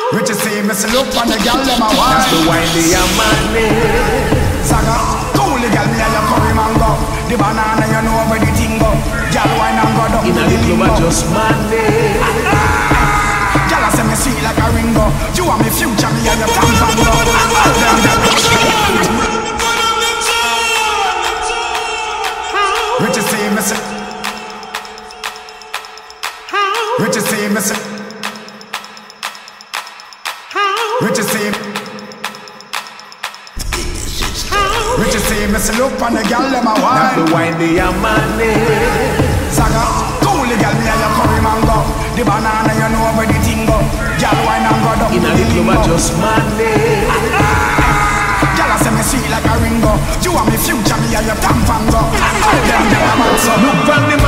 Richie say, me say look on the girl them a wine. That's the wine they are madness. Saga, cool the girl me and your curry mango. The banana you know where the thing go. Girl wine and go down to in a the little lingo. just madness. Girl I say me sweet like a ringo. You want me future me and your tampango. Richie say, me say. Richie say, me say. Richie say, Richie say, me say look on the girl them a wine. That's the wine they are madness. Saga, cool the girl me and your curry mango. The banana you know where the thing go. Girl wine and go down in to a the little lingo. just madness. Girl I say me sweet like a ringo. You want me future me and your tampango. Them girl a man so. Look on the